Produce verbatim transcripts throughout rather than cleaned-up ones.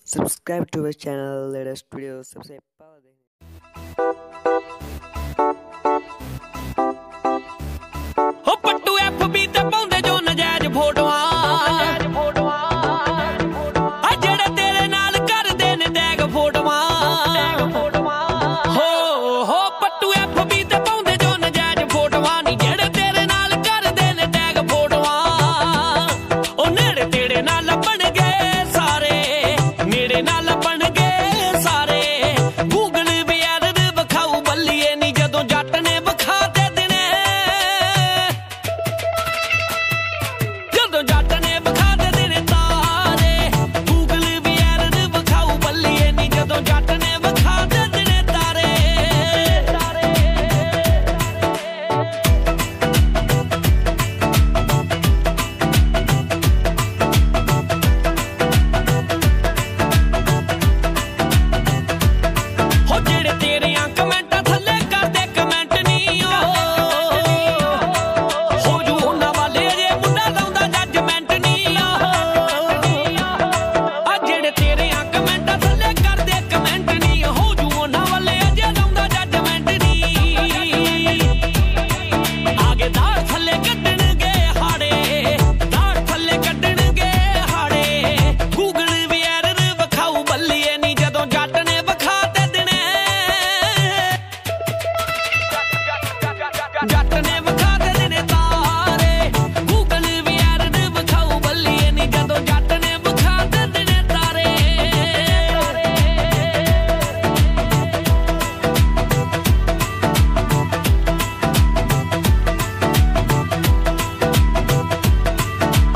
Subscribe to our channel, latest videos सबसे पहले देखने हो पट्टू एफबी ते पाउंदे जो नजायज फोटोआं आ जेड़े तेरे नाल करदे ने टैग फोटोआं हो हो पट्टू एफबी ते पाउंदे जो नजायज फोटोआं नी जेड़े तेरे नाल करदे ने टैग फोटोआं ओ नेड़े तेड़े नाल लभणगे सारे नेड़े नाल लभणगे सारे गूगल वियर विखाऊ बल्लीए नी जदों जट ने विखा ते दिने जदों जट ने विखा ते दिने तारे गूगल वियर विखाऊ बल्लीए नी जदों जट ने विखा ते दिने तारे हो जेड़े तेरियां कमेंटां थल्ले करदे कमेंट नी हो हो जू उन्हां वाले जे मुंडा लाउंदा जजमेंट नी आ जेड़े तेरियां कमेंटां थल्ले करदे कमेंट नी हो जू उन्हां वाले जे लाउंदा जजमेंट नी आगे दाड़ थल्ले कड्डणगे हाड़े दाड़ थल्ले कड्डणगे हाड़े गूगल वियर विखाऊ बल्लीए नी जदों जट ने विखा ते दिने जट ने विखा ते दिने तारे गूगल वियर विखाऊ बल्लीए नी जदों जट ने विखा ते दिने तारे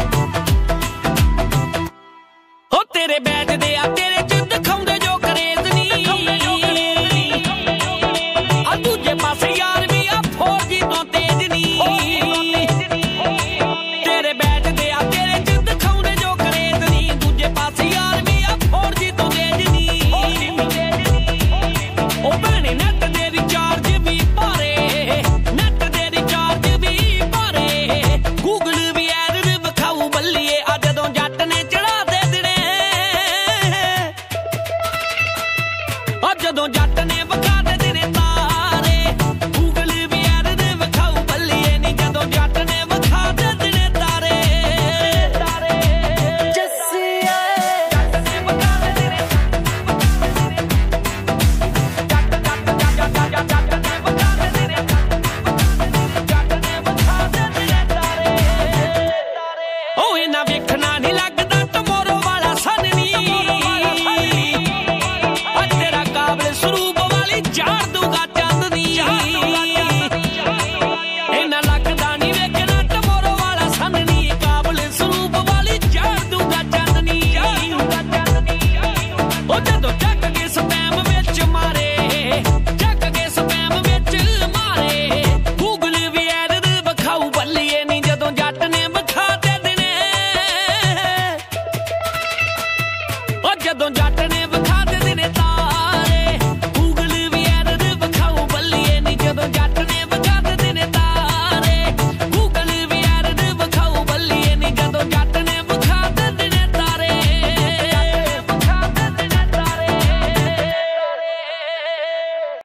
हो तेरे बैठदे आ तेरे च दिखाउंदे जो करेज